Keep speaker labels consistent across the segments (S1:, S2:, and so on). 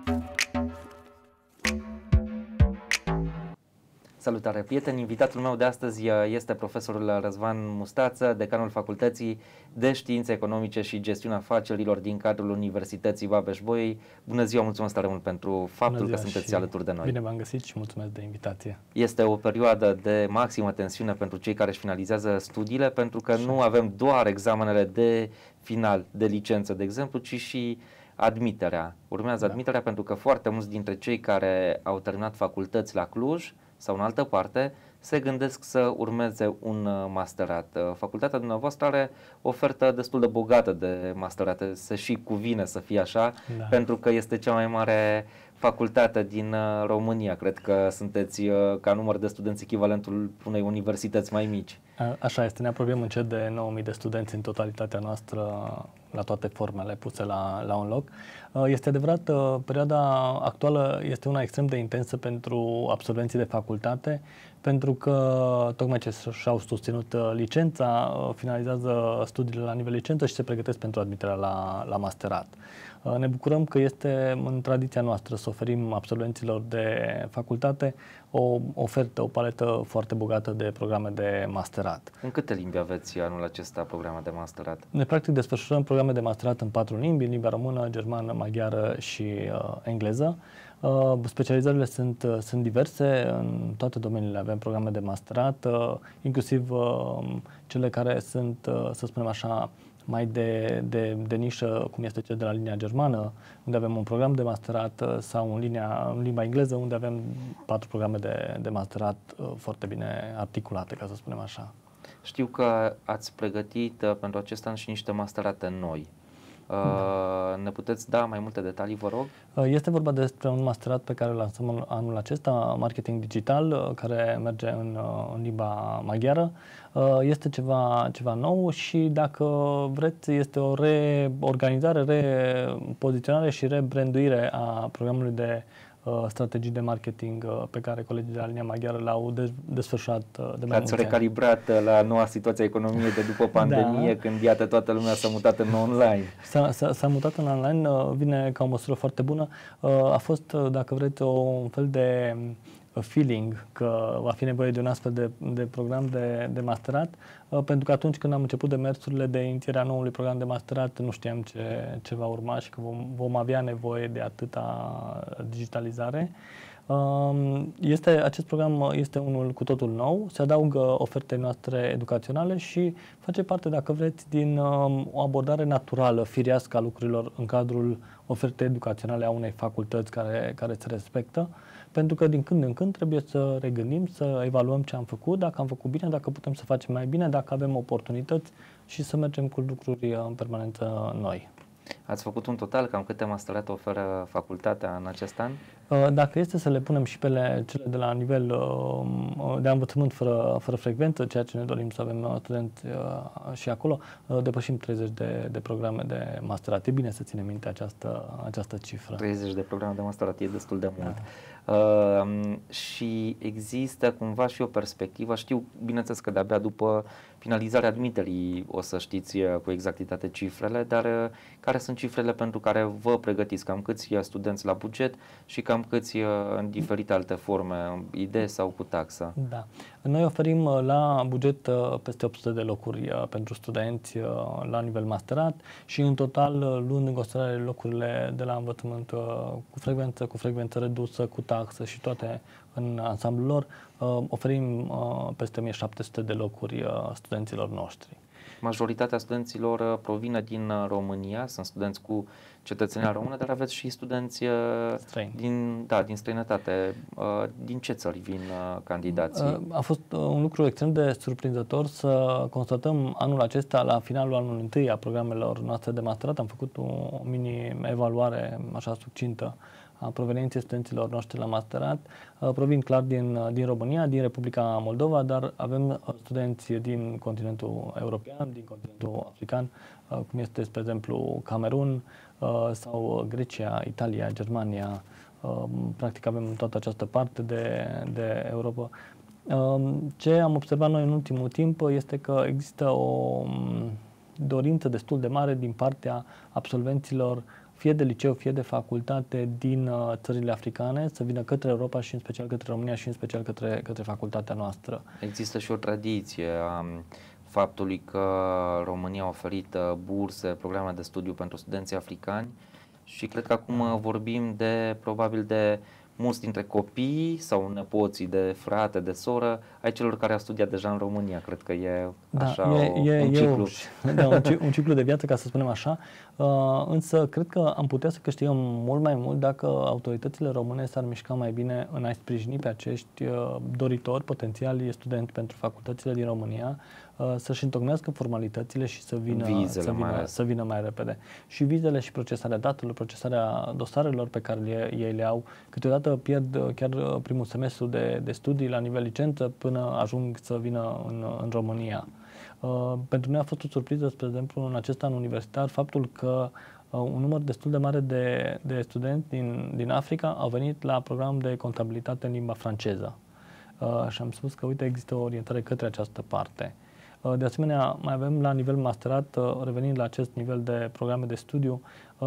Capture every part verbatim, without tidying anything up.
S1: Salutare, prieteni! Invitatul meu de astăzi este profesorul Răzvan Mustață, decanul Facultății de Științe Economice și Gestiunea Afacerilor din cadrul Universității Babeș-Bolyai. Bună ziua, mulțumesc tare mult pentru faptul că sunteți alături de noi.
S2: Bine v-am găsit și mulțumesc de invitație.
S1: Este o perioadă de maximă tensiune pentru cei care își finalizează studiile, pentru că nu avem doar examenele de final, de licență, de exemplu, ci și admiterea. Urmează da. admiterea pentru că foarte mulți dintre cei care au terminat facultăți la Cluj sau în altă parte, se gândesc să urmeze un masterat. Facultatea dumneavoastră are o ofertă destul de bogată de masterate, se și cuvine să fie așa, da. pentru că este cea mai mare facultate din România. Cred că sunteți ca număr de studenți echivalentul unei universități mai mici.
S2: Așa este, ne apropiem încet de nouă mii de studenți în totalitatea noastră, la toate formele puse la, la un loc. Este adevărat, perioada actuală este una extrem de intensă pentru absolvenții de facultate, pentru că tocmai ce și-au susținut licența, finalizează studiile la nivel licență și se pregătesc pentru admiterea la, la masterat. Ne bucurăm că este în tradiția noastră să oferim absolvenților de facultate o ofertă, o paletă foarte bogată de programe de masterat.
S1: În câte limbi aveți anul acesta programe de masterat?
S2: Noi practic desfășurăm programe de masterat în patru limbi, în limba română, germană, maghiară și uh, engleză. Uh, specializările sunt, uh, sunt diverse, în toate domeniile avem programe de masterat, uh, inclusiv uh, cele care sunt, uh, să spunem așa, mai de, de, de nișă, cum este cel de la linia germană, unde avem un program de masterat, sau în, linia, în limba engleză, unde avem patru programe de, de masterat uh, foarte bine articulate, ca să spunem așa.
S1: Știu că ați pregătit uh, pentru acest an și niște masterate noi. Uh, da. Ne puteți da mai multe detalii, vă rog?
S2: Este vorba despre un masterat pe care îl lansăm anul acesta, marketing digital, care merge în, în limba maghiară. Este ceva, ceva nou și, dacă vreți, este o reorganizare, repoziționare și rebranduire a programului de strategii de marketing pe care colegii de la linia maghiară l-au desfășurat de mai mulți ani.
S1: Ați recalibrat la noua situație a economiei de după pandemie, da. când, iată, toată lumea s-a mutat în online.
S2: S-a mutat în online, vine ca o măsură foarte bună. A fost, dacă vreți, un fel de feeling că va fi nevoie de un astfel de, de program de, de masterat, pentru că atunci când am început demersurile de inițierea noului program de masterat, nu știam ce, ce va urma și că vom, vom avea nevoie de atâta digitalizare. Este, acest program este unul cu totul nou, se adaugă ofertei noastre educaționale și face parte, dacă vreți, din o abordare naturală, firească a lucrurilor în cadrul ofertei educaționale a unei facultăți care, care se respectă, pentru că din când în când trebuie să regândim, să evaluăm ce am făcut, dacă am făcut bine, dacă putem să facem mai bine, dacă avem oportunități și să mergem cu lucruri în permanență noi.
S1: Ați făcut un total, cam câte masterate oferă facultatea în acest an?
S2: Dacă este să le punem și pe le, cele de la nivel de învățământ fără, fără frecvență, ceea ce ne dorim să avem studenți și acolo, depășim treizeci de, de programe de masterat. E bine să ținem minte această, această cifră.
S1: treizeci de programe de masterat e destul de mult. Da. Uh, și există cumva și o perspectivă, știu, bineînțeles că de-abia după finalizarea admiterii o să știți cu exactitate cifrele, dar care sunt cifrele pentru care vă pregătiți? Cam câți studenți la buget și cam câți în diferite alte forme, idee sau cu taxă?
S2: Da. Noi oferim la buget peste opt sute de locuri pentru studenți la nivel masterat și în total, luând în considerare locurile de la învățământ cu frecvență, cu frecvență redusă, cu taxă și toate în ansamblul lor, oferim peste o mie șapte sute de locuri studenților noștri.
S1: Majoritatea studenților provine din România, sunt studenți cu cetățenia română, dar aveți și studenți
S2: străini.
S1: Din, da, din străinătate. Din ce țări vin candidații?
S2: A fost un lucru extrem de surprinzător să constatăm anul acesta, la finalul anului întâi a programelor noastre de masterat, am făcut o mini-evaluare așa succintă a provenienței studenților noștri la masterat. Provin clar din, din România, din Republica Moldova, dar avem studenți din continentul european, din continentul african, cum este, spre exemplu, Camerun sau Grecia, Italia, Germania. Practic avem toată această parte de, de Europa. Ce am observat noi în ultimul timp este că există o dorință destul de mare din partea absolvenților fie de liceu, fie de facultate din uh, țările africane, să vină către Europa și în special către România și în special către, către facultatea noastră.
S1: Există și o tradiție a faptului că România a oferit burse, programe de studiu pentru studenții africani și cred că acum vorbim de, probabil de mulți dintre copii sau nepoții de frate, de soră, ai celor care au studiat deja în România. Cred că e așa
S2: da, e,
S1: o,
S2: e,
S1: un ciclu.
S2: E da, un, un ciclu de viață, ca să spunem așa. Uh, însă cred că am putea să câștigăm mult mai mult dacă autoritățile române s-ar mișca mai bine în a-i sprijini pe acești uh, doritori, potențiali studenți pentru facultățile din România, uh, să-și întocmească formalitățile și să vină, să, vină, să vină mai repede. Și vizele și procesarea datelor, procesarea dosarelor pe care le, ei le au, câteodată pierd chiar primul semestru de, de studii la nivel licență până ajung să vină în, în România. Uh, pentru noi a fost o surpriză, spre exemplu, în acest an universitar, faptul că uh, un număr destul de mare de, de studenți din, din Africa au venit la program de contabilitate în limba franceză. Uh, și am spus că, uite, există o orientare către această parte. Uh, de asemenea, mai avem la nivel masterat, uh, revenind la acest nivel de programe de studiu,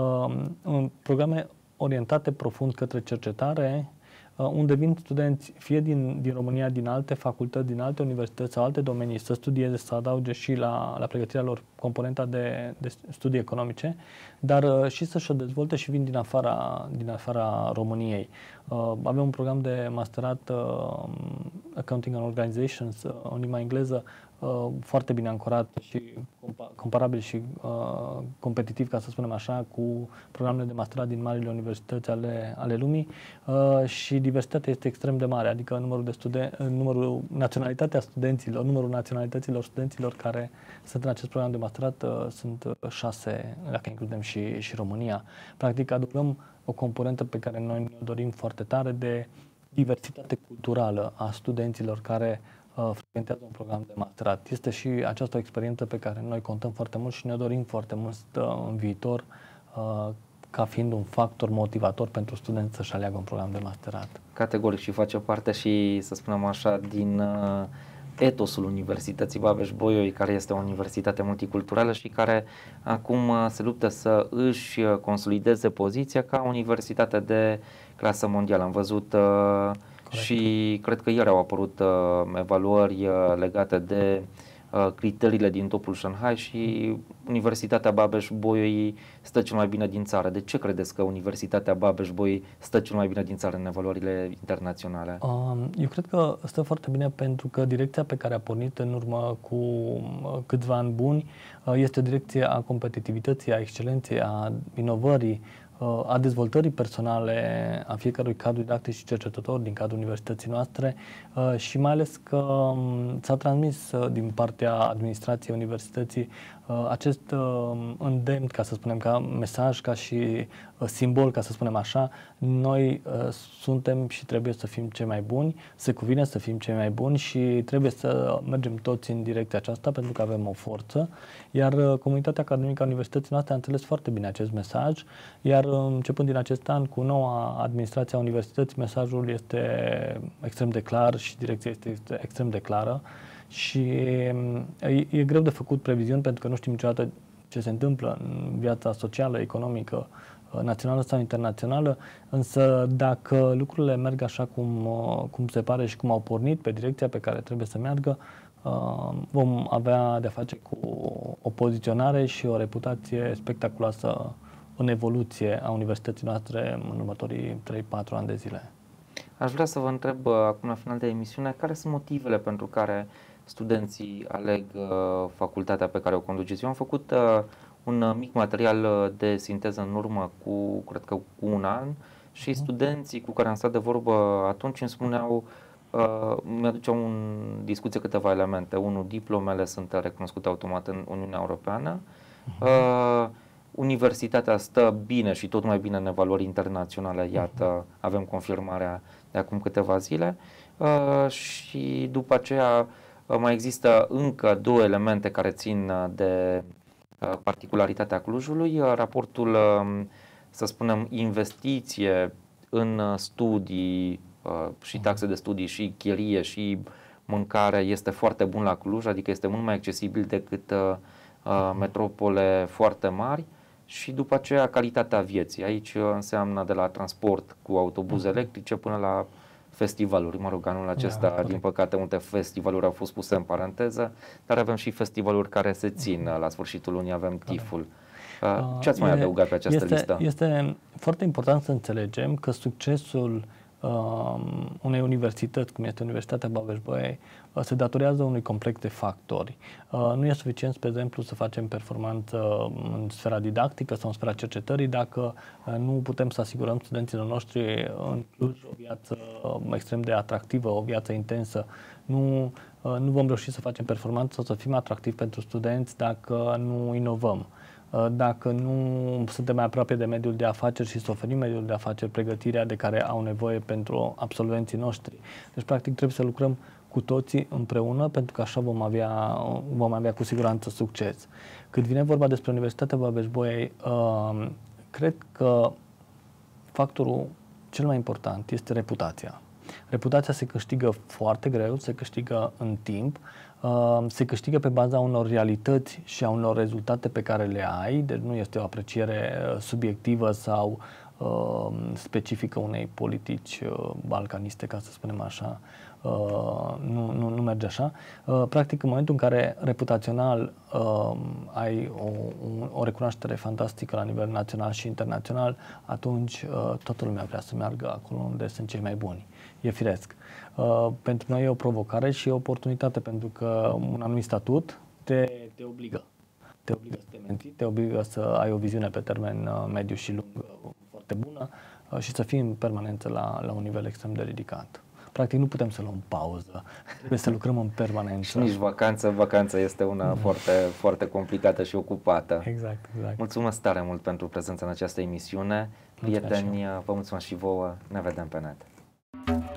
S2: uh, programe orientate profund către cercetare, unde vin studenți fie din, din România, din alte facultăți, din alte universități sau alte domenii să studieze, să adauge și la, la pregătirea lor componenta de, de studii economice, dar și să-și o dezvolte și vin din afara, din afara României. Uh, avem un program de masterat uh, Accounting and Organizations uh, în limba engleză, uh, foarte bine ancorat și compa- comparabil și uh, competitiv, ca să spunem așa, cu programele de masterat din marile universități ale, ale lumii uh, și diversitatea este extrem de mare, adică numărul de studenți, numărul, naționalitatea studenților, numărul naționalităților studenților care sunt în acest program de masterat uh, sunt șase, dacă includem și, și România. Practic adăugăm o componentă pe care noi ne dorim foarte tare de diversitate culturală a studenților care uh, frecventează un program de masterat. Este și această experiență pe care noi contăm foarte mult și ne dorim foarte mult uh, în viitor uh, ca fiind un factor motivator pentru studenți să-și aleagă un program de masterat.
S1: Categoric, și face parte și, să spunem așa, din uh, etosul Universității Babeș-Bolyai, care este o universitate multiculturală și care acum uh, se luptă să își consolideze poziția ca universitate de clasă mondială. Am văzut uh, și cred că ieri au apărut uh, evaluări uh, legate de criteriile din topul Shanghai și Universitatea Babeș-Bolyai stă cel mai bine din țară. De ce credeți că Universitatea Babeș-Bolyai stă cel mai bine din țară în evaluările internaționale?
S2: Eu cred că stă foarte bine pentru că direcția pe care a pornit în urmă cu câțiva ani buni este o direcție a competitivității, a excelenței, a inovării, a dezvoltării personale a fiecărui cadru didactic și cercetător din cadrul universității noastre și mai ales că s-a transmis din partea administrației universității acest îndemn, ca să spunem, ca mesaj, ca și simbol, ca să spunem așa, noi suntem și trebuie să fim cei mai buni, se cuvine să fim cei mai buni și trebuie să mergem toți în direcția aceasta pentru că avem o forță, iar comunitatea academică a universității noastre a înțeles foarte bine acest mesaj, iar începând din acest an cu noua administrație a universității, mesajul este extrem de clar și direcția este extrem de clară. Și e, e greu de făcut previziuni pentru că nu știm niciodată ce se întâmplă în viața socială, economică, națională sau internațională, însă dacă lucrurile merg așa cum, cum se pare și cum au pornit pe direcția pe care trebuie să meargă, vom avea de-a face cu o poziționare și o reputație spectaculoasă în evoluție a universității noastre în următorii trei patru ani de zile.
S1: Aș vrea să vă întreb acum la final de emisiune, care sunt motivele pentru care studenții aleg uh, facultatea pe care o conduceți? Eu am făcut uh, un mic material de sinteză în urmă cu, cred că cu un an și studenții cu care am stat de vorbă atunci îmi spuneau, uh, mi-aduceau în discuție câteva elemente. Unul, diplomele sunt recunoscute automat în Uniunea Europeană. Uh, Universitatea stă bine și tot mai bine în evaluări internaționale, iată, avem confirmarea de acum câteva zile uh, și după aceea uh, mai există încă două elemente care țin uh, de uh, particularitatea Clujului, uh, raportul, uh, să spunem, investiție în uh, studii uh, și taxe de studii și chirie și mâncare este foarte bun la Cluj, adică este mult mai accesibil decât uh, uh, metropole foarte mari. și după aceea calitatea vieții. Aici înseamnă de la transport cu autobuze uh-huh. electrice până la festivaluri. Mă rog, anul acesta, da, din păcate, multe festivaluri au fost puse în paranteză, dar avem și festivaluri care se țin. La sfârșitul lunii avem tiful. Ce ați mai
S2: e,
S1: adăugat pe această
S2: este,
S1: listă?
S2: Este foarte important să înțelegem că succesul uh, unei universități, cum este Universitatea Babeș-Bolyai, uh, se datorează unui complex de factori. Uh, nu e suficient, spre exemplu, să facem performanță în sfera didactică sau în sfera cercetării dacă uh, nu putem să asigurăm studenților noștri în Cluj o viață uh, extrem de atractivă, o viață intensă. Nu, uh, nu vom reuși să facem performanță sau să fim atractivi pentru studenți dacă nu inovăm, dacă nu suntem mai aproape de mediul de afaceri și să oferim mediul de afaceri pregătirea de care au nevoie pentru absolvenții noștri. Deci, practic, trebuie să lucrăm cu toții împreună, pentru că așa vom avea, vom avea cu siguranță succes. Cât vine vorba despre Universitatea Babeș-Bolyai, cred că factorul cel mai important este reputația. Reputația se câștigă foarte greu, se câștigă în timp, se câștigă pe baza unor realități și a unor rezultate pe care le ai, deci nu este o apreciere subiectivă sau uh, specifică unei politici uh, balcaniste, ca să spunem așa. Uh, nu, nu, nu merge așa. Uh, practic, în momentul în care reputațional uh, ai o, o recunoaștere fantastică la nivel național și internațional, atunci uh, toată lumea vrea să meargă acolo unde sunt cei mai buni. E firesc. Uh, pentru noi e o provocare și o oportunitate, pentru că un anumit statut te, te obligă. Te obligă să te menții, te obligă să ai o viziune pe termen uh, mediu și lung uh, foarte bună uh, și să fii în permanență la, la un nivel extrem de ridicat. Practic nu putem să luăm pauză, trebuie să lucrăm în permanență.
S1: Și nici vacanță, vacanța este una mm. foarte, foarte complicată și ocupată.
S2: Exact, exact.
S1: Mulțumesc tare mult pentru prezența în această emisiune. Prieteni, vă mulțumesc și vouă, ne vedem pe net.